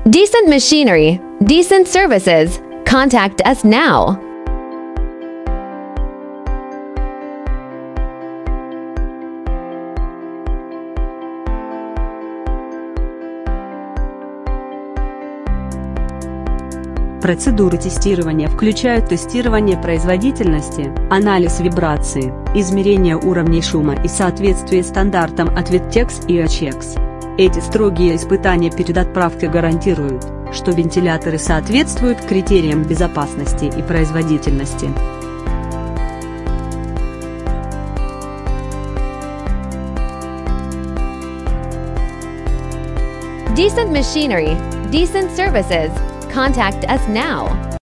Decent machinery, decent services. Contact us now. Процедуры тестирования включают тестирование производительности, анализ вибрации, измерение уровней шума и соответствие стандартам от Wittex и OCHEX. Эти строгие испытания перед отправкой гарантируют, что вентиляторы соответствуют критериям безопасности и производительности. Decent machinery, decent services. Contact us now.